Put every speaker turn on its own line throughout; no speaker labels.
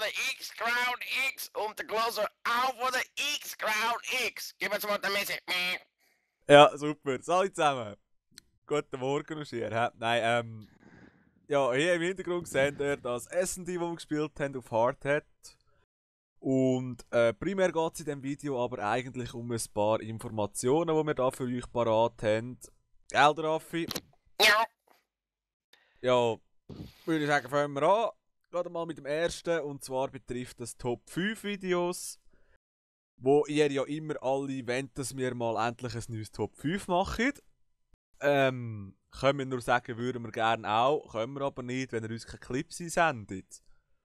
der X-Crown X und der Glaser auch von der X-Crown X. Gib uns mal den Messi.
Ja, super. Salut zusammen. Guten Morgen, Uschier. Nein, ja, hier im Hintergrund seht ihr das S&D, das wir gespielt haben, auf Hardhat. Und primär geht es in diesem Video aber eigentlich um ein paar Informationen, die wir da für euch parat haben. Gell, Raffi?
Ja.
Ja, würde ich sagen, fangen wir an. Gerade mal mit dem ersten, und zwar betrifft das Top 5 Videos, wo ihr ja immer alle wollt, dass wir mal endlich ein neues Top 5 machen. Können wir nur sagen, würden wir gerne auch, können wir aber nicht, wenn ihr uns keine Clips sendet.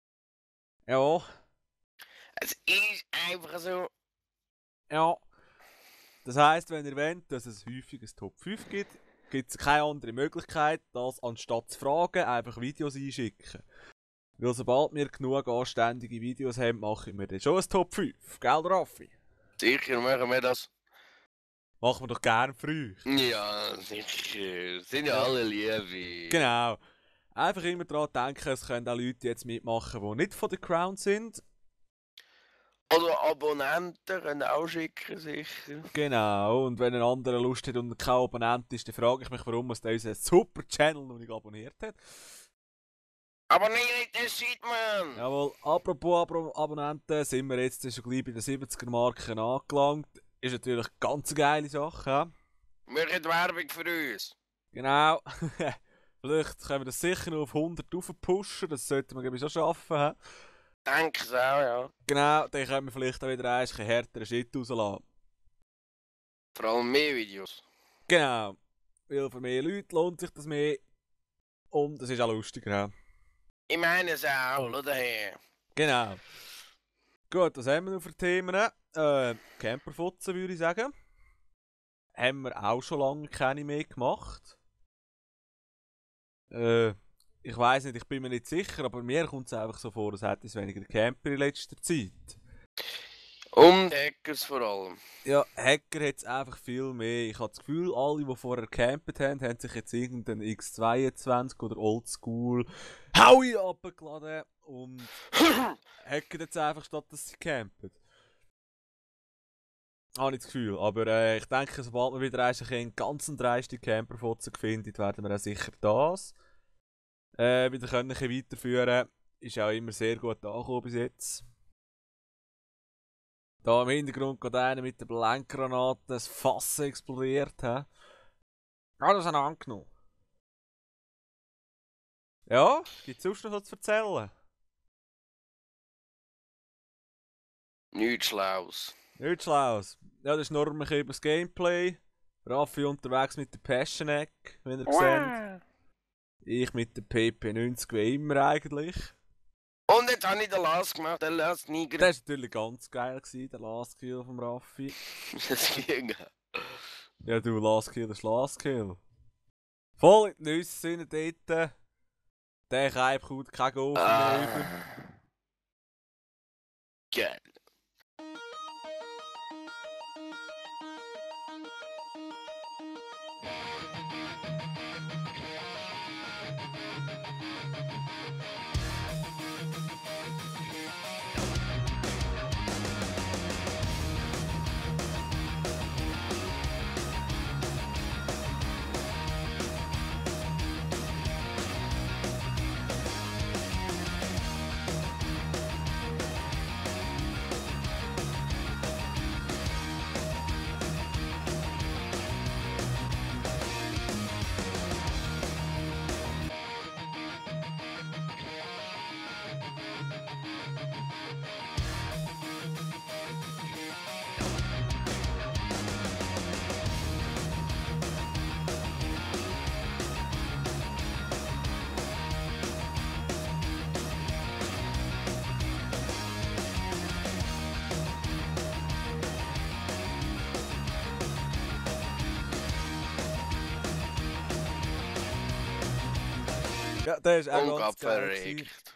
Ja,
Es ist einfach so.
ja. Das heisst, wenn ihr wollt, dass es häufig ein Top 5 gibt, gibt es keine andere Möglichkeit, als anstatt zu fragen, einfach Videos einschicken. Weil sobald wir genug anständige Videos haben, machen wir dann schon ein Top 5. Gell, Raffi?
Sicher machen wir das.
Machen wir doch gerne für euch.
Ja, sicher. Sind ja alle liebe.
Genau. Einfach immer daran denken, es können auch Leute jetzt mitmachen, die nicht von der Crown sind.
Oder Abonnenten können auch schicken, sicher.
Genau, und wenn ein anderer Lust hat und kein Abonnent ist, dann frage ich mich, warum er unseren super Channel noch nicht abonniert hat.
Abonniert den Shit, Mann!
Jawohl, apropos Abonnenten, sind wir jetzt schon gleich bei den 70er Marken angelangt. Ist natürlich eine ganz geile Sache. Ja?
Macht Werbung für uns.
Genau. Vielleicht können wir das sicher noch auf 100 aufpushen, das sollten wir glaube ich schon schaffen. Ja?
Denke es auch, ja.
Genau, dann können wir vielleicht auch wieder ein bisschen härteren Shit rauslassen.
Vor allem mehr Videos.
Genau. Weil für mehr Leute lohnt sich das mehr. Und es ist auch lustiger. Ja?
Ich meine es auch, oder her.
Genau. Gut, was haben wir noch für Themen? Camperfotzen würde ich sagen. Haben wir auch schon lange keine mehr gemacht. Ich weiß nicht, ich bin mir nicht sicher, aber mir kommt es einfach so vor, als hätte es weniger Camper in letzter Zeit.
Und Hackers vor allem.
Ja, Hacker hat es einfach viel mehr. Ich habe das Gefühl, alle, die vorher gecampt haben, haben sich jetzt irgendeinen X22 oder Oldschool Howie abgeladen und hacken jetzt einfach, statt dass sie campen. Habe ich das Gefühl. Aber ich denke, sobald wir wieder einen ganz dreisten Camperfotzen finden, werden wir auch sicher das wieder können weiterführen. Ist auch immer sehr gut angekommen bis jetzt. Da im Hintergrund geht einer mit der Blankgranate das Fass explodiert. He? Ah, das haben wir angenommen. Ja, gibt es sonst noch was zu erzählen?
Nichts Schlaues.
Nichts Schlaues. Ja, das ist nur über das Gameplay. Raffi unterwegs mit der Passion-Egg, wenn ihr seht. Ich mit der PP90 wie immer eigentlich.
Und jetzt habe ich den Last gemacht, der Last Niger.
Das war natürlich ganz geil, der Last Kill vom Raffi.
Das ging.
Ja, du, Last Kill ist Last Kill. Voll in die Nüsse sind dort. Der Keib kommt kein Go mehr über.
Geil.
Ja, der ist auch
Und
ganz geil.
verregt.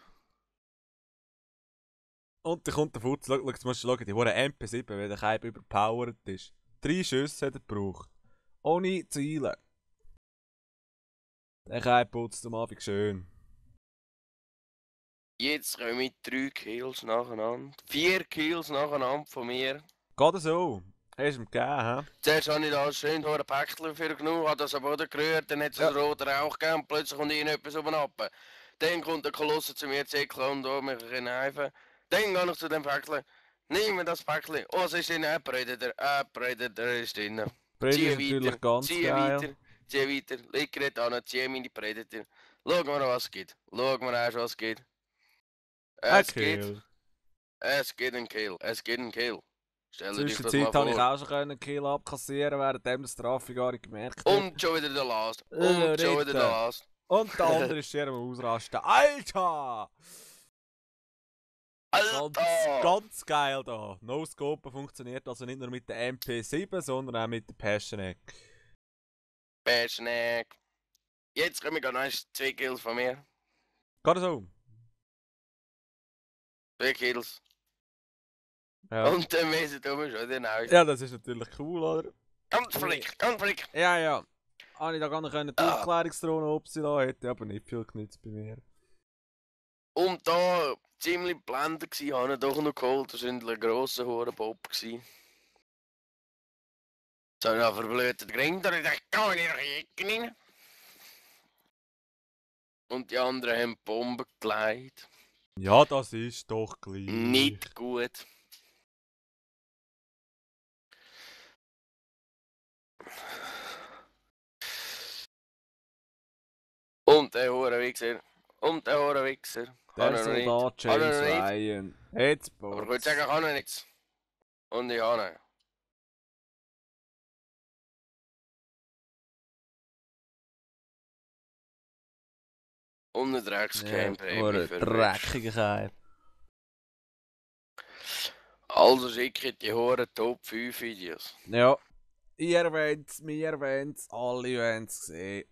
Und dann kommt der Futz, schau, jetzt musst du schauen, die wurde MP7, weil der Keib überpowered ist. 3 Schüsse hat er gebraucht. Ohne Ziele. Der Keib putzt am Abend schön.
Jetzt kommen 3 Kills nacheinander. 4 Kills nacheinander von mir.
Geht so. Hast du ihm gegeben, hä?
Zuerst habe ich da schön ein Päckchen für genommen, habe das am Boden gerührt, dann hat es einen roten Rauch gegeben und plötzlich kommt irgendetwas oben runter. Dann kommt der Kolosse zu mir, zickeln und da mich kneifen. Dann gehe ich zu dem Päckchen, nehme das Päckchen. Oh, es ist drin, ein Predator ist drin.
Brady ist
Ziehe
natürlich
weiter,
ganz geil.
ziehe weiter, leg Gerät an, ziehe meine Predator. Schau mal, was es gibt. Schau mal erst, was es gibt.
Ein
Es gibt,
Kill.
es gibt einen Kill, es gibt einen Kill. Stell dir das mal
Zwischenzeit habe ich
vor.
auch schon einen Kill abkassieren, während das Traffic gar nicht gemerkt hat.
Und schon wieder der Last. Und schon wieder der Last.
Und der andere ist hier am Ausrasten. Alter!
Alter!
Ganz geil da. No-Scope funktioniert also nicht nur mit der MP7, sondern auch mit der Passionac.
Bashneck. Jetzt kommen wir noch 2 Kills von mir.
Geht so?
2 Kills.
Ja.
Und dann wissen wir schon wieder neu.
Ja, das ist natürlich cool, oder?
Ganz flick, ganz flick.
Ja, ja. Habe ich da gar nicht die Aufklärungsdrohne abziehen, hätte aber nicht viel genützt bei mir.
Und da ziemlich blendet gsi, habe ich doch noch geholt. Das war ein grosser Hurenbob gsi. So ein verblödeter Grinder, ich dachte, geh in die Ecke rein. Und die anderen haben Bomben gelegt.
Ja, das ist doch gleich.
Nicht gut. Und der Hurenwichser. Und der Hurenwichser.
Der Soldat James Ryan. Jetzt
Aber ich würde sagen, ich kann er nichts. Und ich habe ihn. Und ein Dreckscamper.
Ja, oder Dreckigkeit.
Also schicke ich die Huren Top 5 Videos.
Ja. Ihr wollt wir wollen alle wollen es sehen.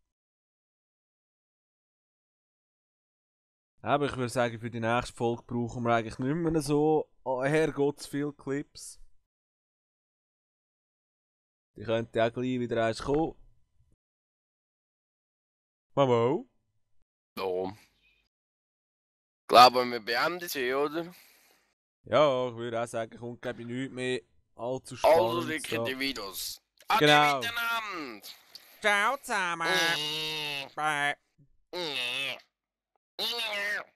Aber ich würde sagen, für die nächste Folge brauchen wir eigentlich nicht mehr so herrgotts viele Clips. Die könnten auch gleich wieder eins kommen. Mamo?
Ja. Glauben wir beenden sie, oder?
Ja, ich würde auch sagen, kommt glaube ich nichts mehr allzu spannend.
Also schicke die Videos.
Genau.
Ade miteinander.
Ciao zusammen. Bye.
Mm.